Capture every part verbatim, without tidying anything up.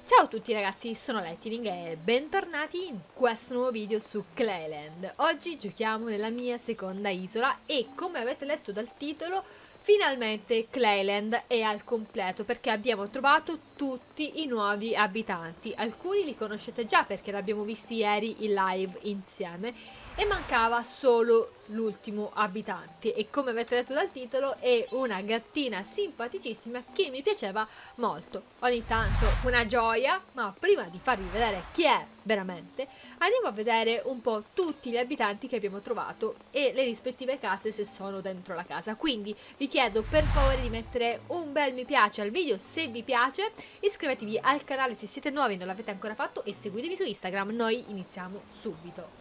Ciao a tutti ragazzi, sono Lightning e bentornati in questo nuovo video su Clayland. Oggi giochiamo nella mia seconda isola e come avete letto dal titolo, finalmente Clayland è al completo perché abbiamo trovato tutti i nuovi abitanti. Alcuni li conoscete già perché li abbiamo visti ieri in live insieme e mancava solo l'ultimo abitante e come avete letto dal titolo è una gattina simpaticissima che mi piaceva molto. Ogni tanto una gioia, ma prima di farvi vedere chi è veramente andiamo a vedere un po' tutti gli abitanti che abbiamo trovato e le rispettive case se sono dentro la casa. Quindi vi chiedo per favore di mettere un bel mi piace al video se vi piace, iscrivetevi al canale se siete nuovi e non l'avete ancora fatto e seguitemi su Instagram. Noi iniziamo subito.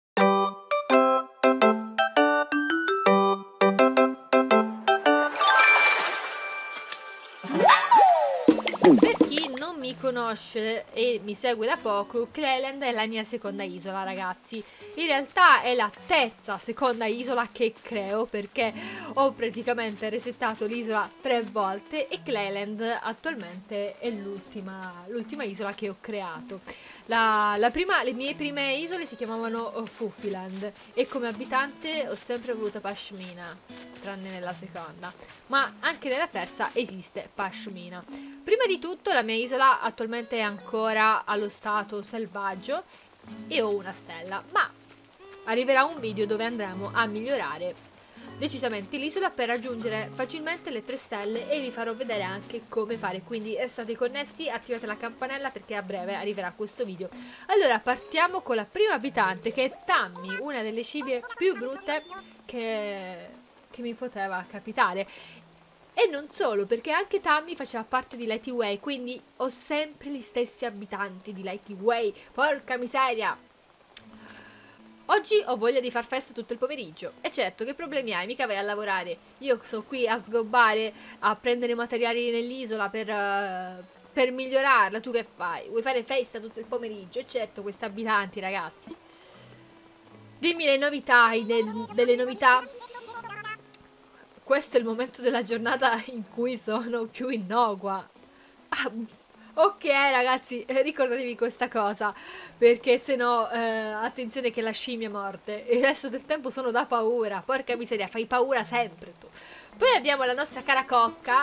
Per chi non mi conosce e mi segue da poco, Clayland è la mia seconda isola, ragazzi. In realtà è la terza seconda isola che creo perché ho praticamente resettato l'isola tre volte e Clayland attualmente è l'ultima l'ultima isola che ho creato. La, la prima, le mie prime isole si chiamavano Fuffiland e come abitante ho sempre avuto Pashmina, tranne nella seconda, ma anche nella terza esiste Pashmina. Prima di tutto la mia isola attualmente è ancora allo stato selvaggio e ho una stella, ma arriverà un video dove andremo a migliorare decisamente l'isola per raggiungere facilmente le tre stelle e vi farò vedere anche come fare, quindi state connessi, attivate la campanella perché a breve arriverà questo video. Allora partiamo con la prima abitante che è Tammy, una delle scimmie più brutte che, che mi poteva capitare. E non solo, perché anche Tammy faceva parte di Lighty Way, quindi ho sempre gli stessi abitanti di Lighty Way. Porca miseria! Oggi ho voglia di far festa tutto il pomeriggio. E certo, che problemi hai? Mica vai a lavorare. Io sono qui a sgobbare, a prendere materiali nell'isola per, uh, per migliorarla. Tu che fai? Vuoi fare festa tutto il pomeriggio? E certo, questi abitanti, ragazzi. Dimmi le novità, del, delle novità. Questo è il momento della giornata in cui sono più innocua. Ah, ok ragazzi, ricordatevi questa cosa, perché se no, eh, attenzione che la scimmia morte. E adesso del tempo sono da paura, porca miseria, fai paura sempre tu. Poi abbiamo la nostra cara cocca,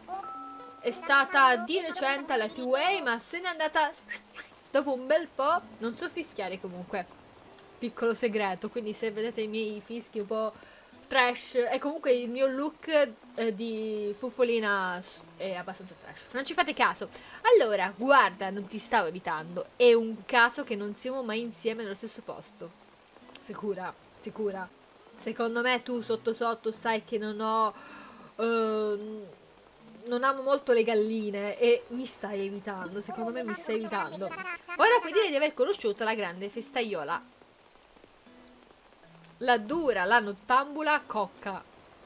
è stata di recente alla Lighty Way, ma se n'è andata dopo un bel po', non so fischiare comunque, piccolo segreto, quindi se vedete i miei fischi un po' trash, e comunque il mio look eh, di fuffolina è abbastanza trash, non ci fate caso. Allora, guarda, non ti stavo evitando, è un caso che non siamo mai insieme nello stesso posto. Sicura, sicura. Secondo me tu sotto sotto sai che non ho uh, non amo molto le galline e mi stai evitando, secondo me mi stai evitando. Ora puoi dire di aver conosciuto la grande festaiola, la dura, la nottambula cocca.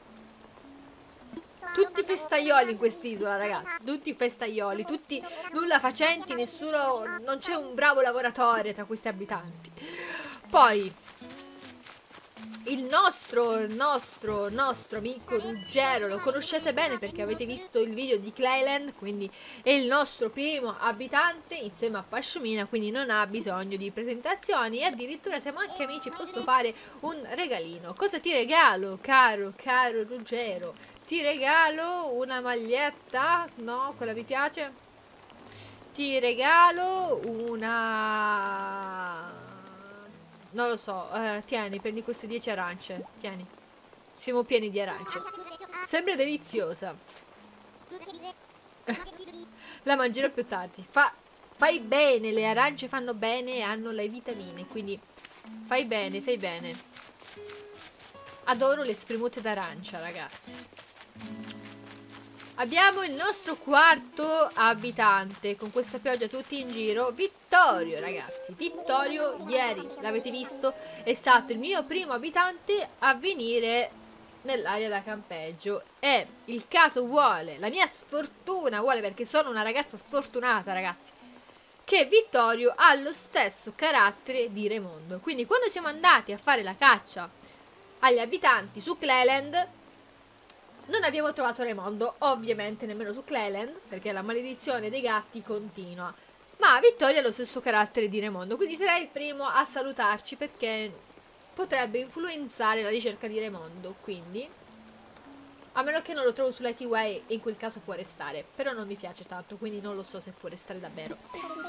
Tutti festaioli in quest'isola, ragazzi. Tutti festaioli, tutti nulla facenti, nessuno. Non c'è un bravo lavoratore tra questi abitanti. Poi il nostro, il nostro, nostro amico Ruggero, lo conoscete bene perché avete visto il video di Clayland, quindi è il nostro primo abitante insieme a Pashmina, quindi non ha bisogno di presentazioni e addirittura siamo anche amici, posso fare un regalino. Cosa ti regalo, caro, caro Ruggero? Ti regalo una maglietta, no, quella mi piace. Ti regalo una... non lo so, eh, tieni, prendi queste dieci arance, tieni. Siamo pieni di arance. Sembra deliziosa. La mangerò più tardi. Fa, fai bene, le arance fanno bene e hanno le vitamine, quindi fai bene, fai bene. Adoro le spremute d'arancia, ragazzi. Abbiamo il nostro quarto abitante, con questa pioggia tutti in giro, Vittorio, ragazzi. Vittorio, ieri, l'avete visto, è stato il mio primo abitante a venire nell'area da campeggio. E il caso vuole, la mia sfortuna vuole, perché sono una ragazza sfortunata, ragazzi, che Vittorio ha lo stesso carattere di Raimondo. Quindi quando siamo andati a fare la caccia agli abitanti su Clayland, non abbiamo trovato Raimondo, ovviamente nemmeno su Clayland, perché la maledizione dei gatti continua. Ma Vittorio ha lo stesso carattere di Raimondo, quindi sarà il primo a salutarci perché potrebbe influenzare la ricerca di Raimondo, quindi a meno che non lo trovo sull'I-T-Way, in quel caso può restare, però non mi piace tanto, quindi non lo so se può restare davvero.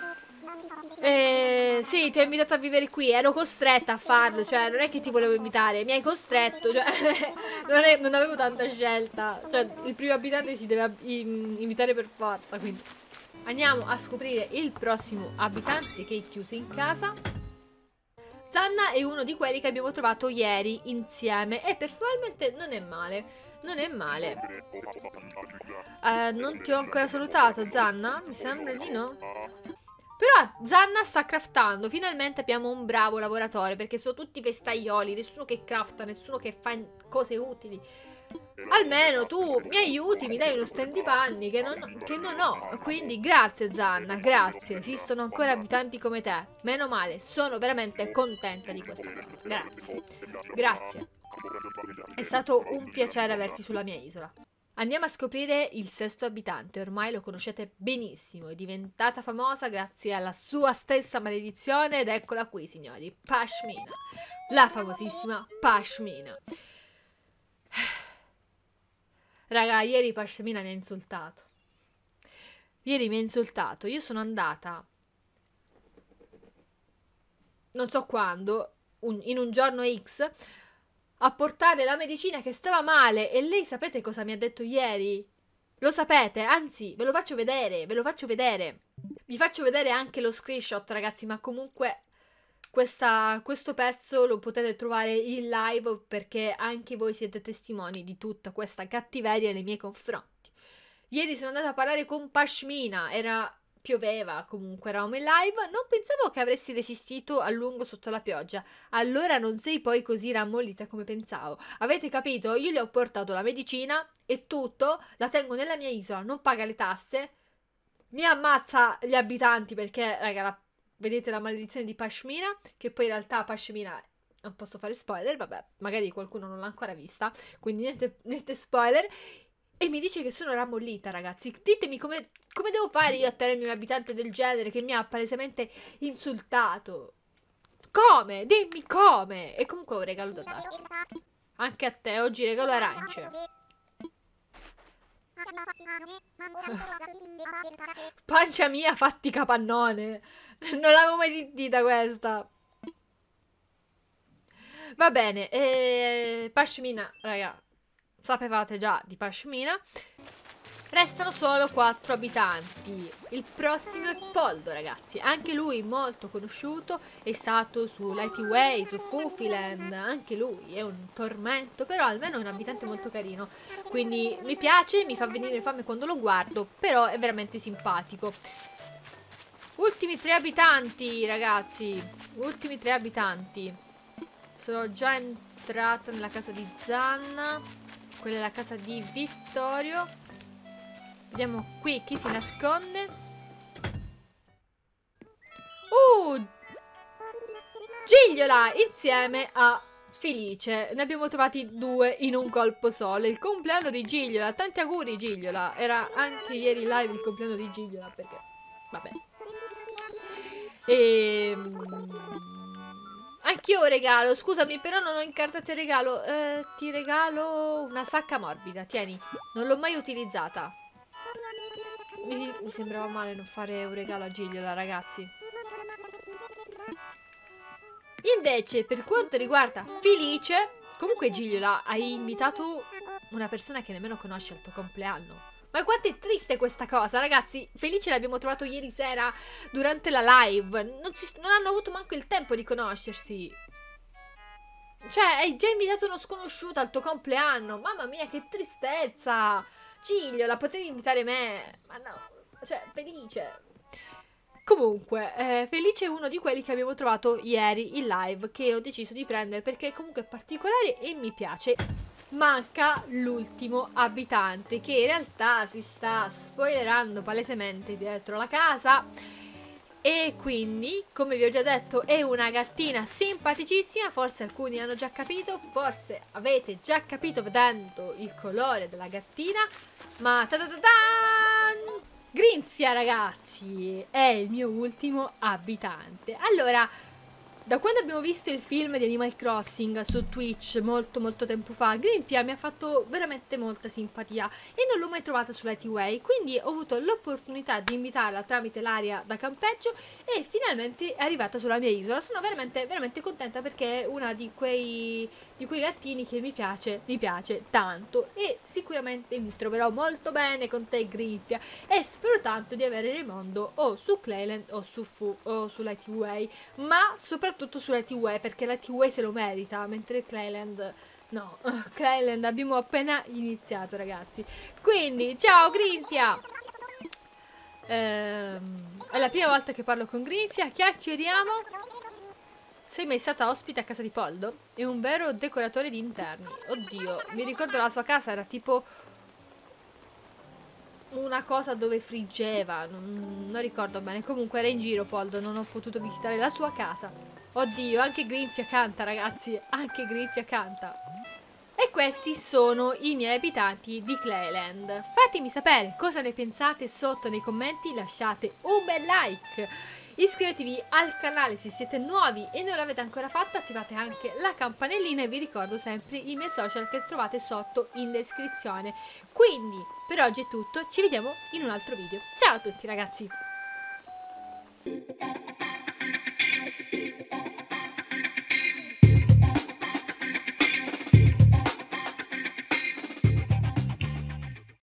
Eh, sì, ti ho invitato a vivere qui, ero costretta a farlo, cioè non è che ti volevo invitare, mi hai costretto, cioè non, è, non avevo tanta scelta, cioè il primo abitante si deve invitare per forza, quindi andiamo a scoprire il prossimo abitante che è chiuso in casa. Zanna è uno di quelli che abbiamo trovato ieri insieme e personalmente non è male. Non è male. Eh, non ti ho ancora salutato, Zanna? Mi sembra di no. Però Zanna sta craftando. Finalmente abbiamo un bravo lavoratore, perché sono tutti festaioli, nessuno che crafta, nessuno che fa cose utili. Almeno tu mi aiuti, mi dai uno stand di panni che non, che non ho. Quindi grazie Zanna, grazie. Esistono ancora abitanti come te. Meno male, sono veramente contenta di questa cosa. Grazie. Grazie. È stato un piacere averti sulla mia isola. Andiamo a scoprire il sesto abitante. Ormai lo conoscete benissimo. È diventata famosa grazie alla sua stessa maledizione. Ed eccola qui, signori. Pashmina. La famosissima Pashmina. Raga, ieri Pashmina mi ha insultato. Ieri mi ha insultato. Io sono andata, non so quando, un, in un giorno X, a portare la medicina che stava male. E lei sapete cosa mi ha detto ieri? Lo sapete? Anzi, ve lo faccio vedere. Ve lo faccio vedere. Vi faccio vedere anche lo screenshot, ragazzi. Ma comunque questa, questo pezzo lo potete trovare in live, perché anche voi siete testimoni di tutta questa cattiveria nei miei confronti. Ieri sono andata a parlare con Pashmina. Era... pioveva, comunque eravamo in live. Non pensavo che avresti resistito a lungo sotto la pioggia. Allora non sei poi così rammollita come pensavo. Avete capito? Io gli ho portato la medicina e tutto, la tengo nella mia isola, non paga le tasse, mi ammazza gli abitanti perché, raga, la, vedete la maledizione di Pashmina, che poi in realtà Pashmina, non posso fare spoiler, vabbè, magari qualcuno non l'ha ancora vista, quindi niente, niente spoiler. E mi dice che sono rammollita, ragazzi. Ditemi come, come devo fare io a tenermi un abitante del genere che mi ha palesemente insultato. Come? Dimmi come. E comunque ho un regalo da darti. Anche a te, oggi regalo arance. Pancia mia, fatti capannone. Non l'avevo mai sentita questa. Va bene. Eh, Pashmina, raga. Sapevate già di Pashmina. Restano solo quattro abitanti. Il prossimo è Poldo, ragazzi. Anche lui molto conosciuto. È stato su Light-Way, su Fufiland. Anche lui è un tormento, però almeno è un abitante molto carino. Quindi mi piace, mi fa venire fame quando lo guardo, però è veramente simpatico. Ultimi tre abitanti, ragazzi. Ultimi tre abitanti. Sono già entrata nella casa di Zanna. Quella è la casa di Vittorio. Vediamo qui chi si nasconde. Uh! Gigliola insieme a Felice. Ne abbiamo trovati due in un colpo solo. Il compleanno di Gigliola. Tanti auguri Gigliola. Era anche ieri live il compleanno di Gigliola, perché... vabbè. Ehm... Anch'io ho un regalo, scusami, però non ho incartato il regalo. Eh, ti regalo una sacca morbida, tieni. Non l'ho mai utilizzata. Mi, mi sembrava male non fare un regalo a Gigliola, ragazzi. Invece, per quanto riguarda Felice, comunque Gigliola, hai invitato una persona che nemmeno conosci al tuo compleanno. Ma quanto è triste questa cosa, ragazzi. Felice l'abbiamo trovato ieri sera durante la live. Non, si, non hanno avuto manco il tempo di conoscersi. Cioè, hai già invitato uno sconosciuto al tuo compleanno. Mamma mia, che tristezza. Gigliola, potevi invitare me. Ma no, cioè, Felice. Comunque, eh, Felice è uno di quelli che abbiamo trovato ieri in live, che ho deciso di prendere perché comunque è particolare e mi piace. Manca l'ultimo abitante, che in realtà si sta spoilerando palesemente dietro la casa. E quindi, come vi ho già detto, è una gattina simpaticissima. Forse alcuni hanno già capito, forse avete già capito vedendo il colore della gattina. Ma ta ta ta ta! Grinfia, ragazzi, è il mio ultimo abitante. Allora, da quando abbiamo visto il film di Animal Crossing su Twitch molto molto tempo fa, Grinfia mi ha fatto veramente molta simpatia e non l'ho mai trovata su Letyway, quindi ho avuto l'opportunità di invitarla tramite l'area da campeggio e finalmente è arrivata sulla mia isola. Sono veramente veramente contenta perché è una di quei, di quei gattini che mi piace, mi piace tanto e sicuramente mi troverò molto bene con te, Grinfia, e spero tanto di avere Raimondo o su Clayland o su Fu o su Letyway, ma soprattutto tutto sulla T-Way perché la T-Way se lo merita, mentre Clayland no. Clayland abbiamo appena iniziato, ragazzi. Quindi ciao Grinfia, ehm, è la prima volta che parlo con Grinfia. Chiacchieriamo. Sei mai stata ospite a casa di Poldo? È un vero decoratore di interni. Oddio, mi ricordo la sua casa era tipo una cosa dove friggeva, non, non ricordo bene. Comunque era in giro Poldo, non ho potuto visitare la sua casa. Oddio, anche Grinfia canta, ragazzi, anche Grinfia canta. E questi sono i miei abitanti di Clayland. Fatemi sapere cosa ne pensate sotto nei commenti, lasciate un bel like. Iscrivetevi al canale se siete nuovi e non l'avete ancora fatto, attivate anche la campanellina e vi ricordo sempre i miei social che trovate sotto in descrizione. Quindi per oggi è tutto, ci vediamo in un altro video. Ciao a tutti, ragazzi!